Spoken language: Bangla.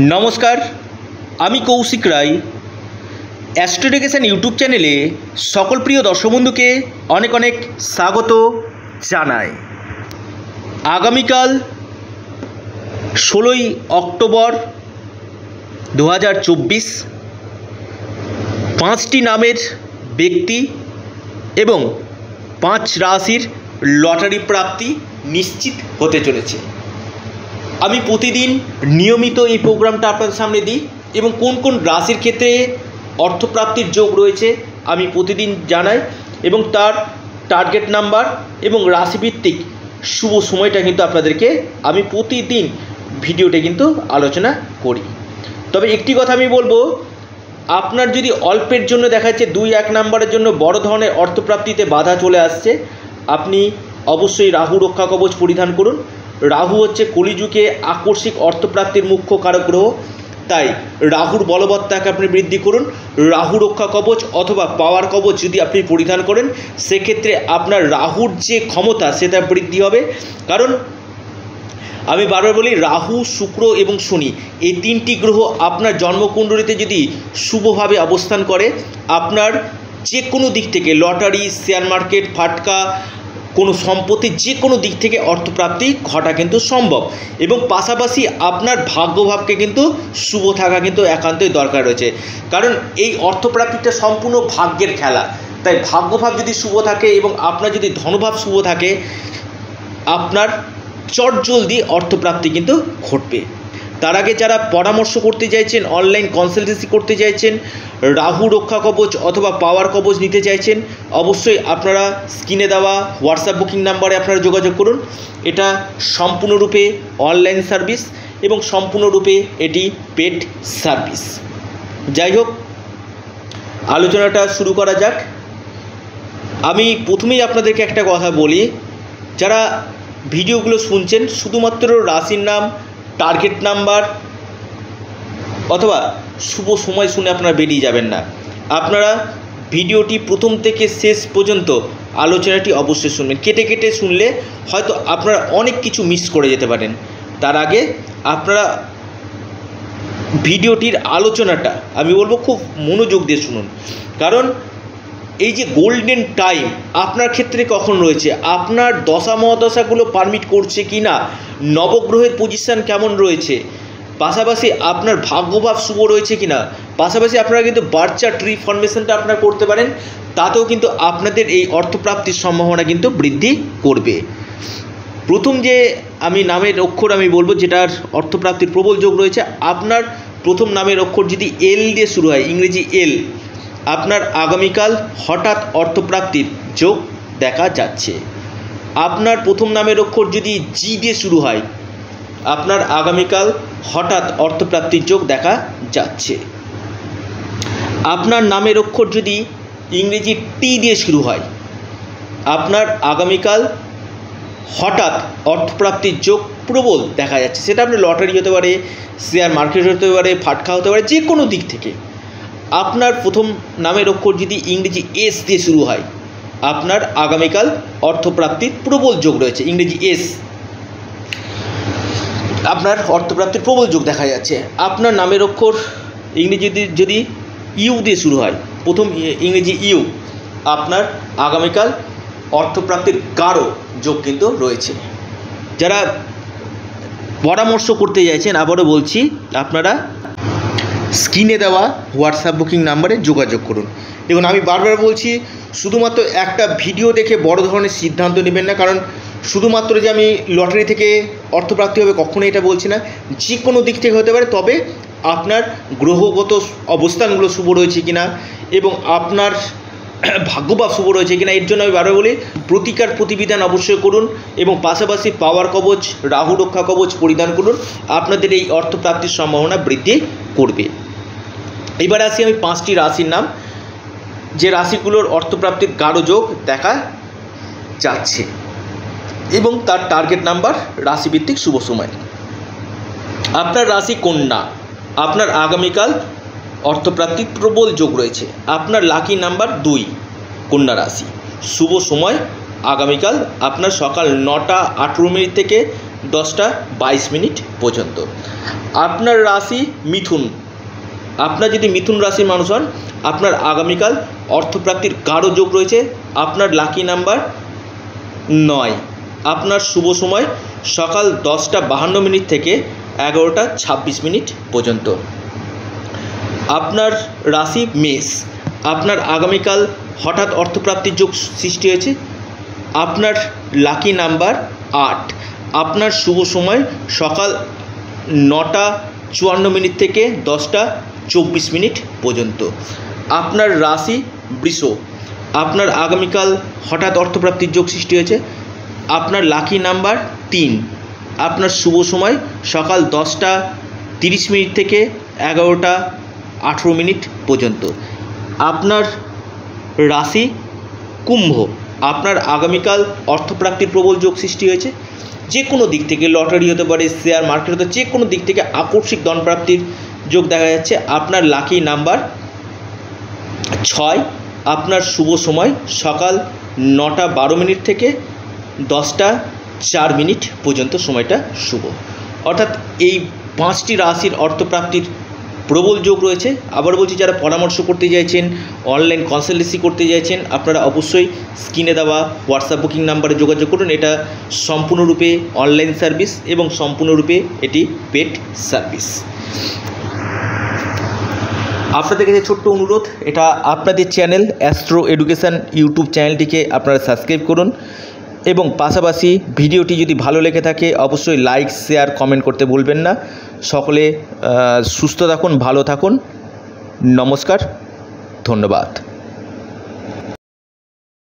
নমস্কার, আমি কৌশিক রায়। অ্যাস্ট্রোডিকেশন ইউটিউব চ্যানেলে সকল প্রিয় দর্শক বন্ধুকে অনেক অনেক স্বাগত জানাই। আগামীকাল 16ই অক্টোবর 2024 5টি নামের ব্যক্তি এবং 5 রাশির লটারি প্রাপ্তি নিশ্চিত হতে চলেছে। আমি প্রতিদিন নিয়মিত এই প্রোগ্রামটা আপনাদের সামনে দিই এবং কোন কোন রাশির ক্ষেত্রে অর্থপ্রাপ্তির যোগ রয়েছে আমি প্রতিদিন জানাই এবং তার টার্গেট নাম্বার এবং রাশিভিত্তিক শুভ সময়টা কিন্তু আপনাদেরকে আমি প্রতিদিন ভিডিওতে কিন্তু আলোচনা করি। তবে একটি কথা আমি বলবো, আপনার যদি অল্পের জন্য দেখা যাচ্ছে 2-1 নাম্বারের জন্য বড় ধরনের অর্থপ্রাপ্তিতে বাধা চলে আসছে, আপনি অবশ্যই রাহু রক্ষা কবচ পরিধান করুন। রাহু হচ্ছে কলিযুগে আকস্মিক অর্থপ্রাপ্তির মুখ্য কারক গ্রহ, তাই রাহুর বলবত্তাকে আপনি বৃদ্ধি করুন। রাহু রক্ষা কবচ অথবা পাওয়ার কবচ যদি আপনি পরিধান করেন, সেক্ষেত্রে আপনার রাহুর যে ক্ষমতা সেটা বৃদ্ধি হবে। কারণ আমি বারবার বলি, রাহু, শুক্র এবং শনি এই 3টি গ্রহ আপনার জন্মকুণ্ডলিতে যদি শুভভাবে অবস্থান করে, আপনার যে কোনো দিক থেকে লটারি, শেয়ার মার্কেট, ফাটকা, কোনো সম্পত্তি, যে কোনো দিক থেকে অর্থপ্রাপ্তি ঘটা কিন্তু সম্ভব। এবং পাশাপাশি আপনার ভাগ্যভাবকে কিন্তু শুভ থাকা কিন্তু একান্তই দরকার রয়েছে, কারণ এই অর্থপ্রাপ্তিটা সম্পূর্ণ ভাগ্যের খেলা। তাই ভাগ্যভাব যদি শুভ থাকে এবং আপনার যদি ধনভাব শুভ থাকে, আপনার চটজলদি অর্থপ্রাপ্তি কিন্তু ঘটবে। তার আগে যারা পরামর্শ করতে চাইছেন, অনলাইন কনসালটেন্সি করতে চাইছেন, রাহু রক্ষা কবচ অথবা পাওয়ার কবচ নিতে চাইছেন, অবশ্যই আপনারা স্ক্রিনে দেওয়া হোয়াটসঅ্যাপ বুকিং নাম্বারে আপনারা যোগাযোগ করুন। এটা সম্পূর্ণরূপে অনলাইন সার্ভিস এবং সম্পূর্ণরূপে এটি পেড সার্ভিস। যাই হোক, আলোচনাটা শুরু করা যাক। আমি প্রথমেই আপনাদেরকে একটা কথা বলি, যারা ভিডিওগুলো শুনছেন শুধুমাত্র রাশির নাম, টার্গেট নাম্বার অথবা শুভ সময় শুনে আপনারা বেরিয়ে যাবেন না। আপনারা ভিডিওটি প্রথম থেকে শেষ পর্যন্ত আলোচনাটি অবশ্যই শুনবেন। কেটে কেটে শুনলে হয়তো আপনারা অনেক কিছু মিস করে যেতে পারেন। তার আগে আপনারা ভিডিওটির আলোচনাটা আমি বলবো খুব মনোযোগ দিয়ে শুনুন, কারণ এই যে গোল্ডেন টাইম আপনার ক্ষেত্রে কখন রয়েছে, আপনার দশা মহাদশাগুলো পারমিট করছে কি না, নবগ্রহের পজিশান কেমন রয়েছে, পাশাপাশি আপনার ভাগ্যভাব শুভ রয়েছে কি না, পাশাপাশি আপনারা কিন্তু বার্থ চার্ট রিফরমেশনটা আপনারা করতে পারেন, তাতেও কিন্তু আপনাদের এই অর্থপ্রাপ্তির সম্ভাবনা কিন্তু বৃদ্ধি করবে। প্রথম যে আমি নামের অক্ষর আমি বলবো যেটার অর্থপ্রাপ্তির প্রবল যোগ রয়েছে, আপনার প্রথম নামের অক্ষর যদি এল দিয়ে শুরু হয়, ইংরেজি এল, আপনার আগামীকাল হঠাৎ অর্থপ্রাপ্তির যোগ দেখা যাচ্ছে। আপনার প্রথম নামের অক্ষর যদি জি দিয়ে শুরু হয়, আপনার আগামীকাল হঠাৎ অর্থপ্রাপ্তির যোগ দেখা যাচ্ছে। আপনার নামের অক্ষর যদি ইংরেজি টি দিয়ে শুরু হয়, আপনার আগামীকাল হঠাৎ অর্থপ্রাপ্তির যোগ প্রবল দেখা যাচ্ছে। সেটা আপনার লটারি হতে পারে, শেয়ার মার্কেট হতে পারে, ফাটকা হতে পারে, যে কোনো দিক থেকে। আপনার প্রথম নামের অক্ষর যদি ইংরেজি এস দিয়ে শুরু হয়, আপনার আগামীকাল অর্থপ্রাপ্তির প্রবল যোগ রয়েছে। ইংরেজি এস, আপনার অর্থপ্রাপ্তির প্রবল যোগ দেখা যাচ্ছে। আপনার নামের অক্ষর ইংরেজি যদি ইউ দিয়ে শুরু হয়, প্রথম ইংরেজি ইউ, আপনার আগামীকাল অর্থপ্রাপ্তির গাঢ় যোগ কিন্তু রয়েছে। যারা পরামর্শ করতে চাইছেন, আবারও বলছি, আপনারা স্ক্রিনে দেওয়া হোয়াটসঅ্যাপ বুকিং নাম্বারে যোগাযোগ করুন। দেখুন, আমি বারবার বলছি, শুধুমাত্র একটা ভিডিও দেখে বড় ধরনের সিদ্ধান্ত নেবেন না, কারণ শুধুমাত্র যে আমি লটারি থেকে অর্থপ্রাপ্তি হবে কখনোই এটা বলছি না, যে কোনো দিক থেকে হতে পারে। তবে আপনার গ্রহগত অবস্থানগুলো শুভ রয়েছে কিনা এবং আপনার ভাগ্যভাব শুভ রয়েছে কিনা, এর জন্য আমি বারবার বলি প্রতিকার প্রতিবিধান অবশ্যই করুন এবং পাশাপাশি পাওয়ার কবচ, রাহু রক্ষা কবচ পরিধান করুন। আপনাদের এই অর্থপ্রাপ্তির সম্ভাবনা বৃদ্ধি করবে। এবার আসি আমি 5টি রাশির নাম, যে রাশিগুলোর অর্থপ্রাপ্তির গাঢ় যোগ দেখা যাচ্ছে এবং তার টার্গেট নাম্বার, রাশিভিত্তিক শুভ সময়। আপনার রাশি কন্যা, আপনার আগামীকাল অর্থপ্রাপ্তির প্রবল যোগ রয়েছে। আপনার লাকি নাম্বার 2, কন্যা রাশি। শুভ সময় আগামীকাল আপনার সকাল 9টা 18 মিনিট থেকে 10:22 পর্যন্ত। আপনার রাশি মিথুন, আপনার যদি মিথুন রাশির মানুষ হন, আপনার আগামীকাল অর্থপ্রাপ্তির গাঢ় যোগ রয়েছে। আপনার লাকি নাম্বার 9। আপনার শুভ সময় সকাল 10:52 থেকে 11:26 পর্যন্ত। আপনার রাশি মেষ, আপনার আগামীকাল হঠাৎ অর্থপ্রাপ্তির যোগ সৃষ্টি হয়েছে। আপনার লাকি নাম্বার 8। আপনার শুভ সময় সকাল 9:54 থেকে 10:24 পর্যন্ত। আপনার রাশি বৃষ, আপনার আগামীকাল হঠাৎ অর্থপ্রাপ্তির যোগ সৃষ্টি হয়েছে। আপনার লাকি নাম্বার 3। আপনার শুভ সময় সকাল 10:30 থেকে 11:18 পর্যন্ত। আপনার রাশি কুম্ভ, আপনার আগামীকাল অর্থপ্রাপ্তির প্রবল যোগ সৃষ্টি হয়েছে। যে কোনো দিক থেকে, লটারি হতে পারে, শেয়ার মার্কেট হতে, যে কোনো দিক থেকে আকস্মিক ধনপ্রাপ্তির যোগ দেখা যাচ্ছে। আপনার লাকি নাম্বার 6। আপনার শুভ সময় সকাল 9:12 থেকে 10:04 পর্যন্ত সময়টা শুভ। অর্থাৎ এই 5টি রাশির অর্থপ্রাপ্তির প্রবল যোগ রয়েছে। আবার বলছি, যারা পরামর্শ করতে চাইছেন, অনলাইন কনসালটেন্সি করতে চাইছেন, আপনারা অবশ্যই স্ক্রিনে দেওয়া হোয়াটসঅ্যাপ বুকিং নাম্বারে যোগাযোগ করুন। এটা সম্পূর্ণরূপে অনলাইন সার্ভিস এবং সম্পূর্ণরূপে এটি পেড সার্ভিস। আপনাদের কাছে ছোট্ট অনুরোধ, এটা আপনাদের চ্যানেল অ্যাস্ট্রো এডুকেশান ইউটিউব চ্যানেলটিকে আপনারা সাবস্ক্রাইব করুন এবং পাশাপাশি ভিডিওটি যদি ভালো লেগে থাকে অবশ্যই লাইক, শেয়ার, কমেন্ট করতে ভুলবেন না। সকলে সুস্থ থাকুন, ভালো থাকুন। নমস্কার, ধন্যবাদ।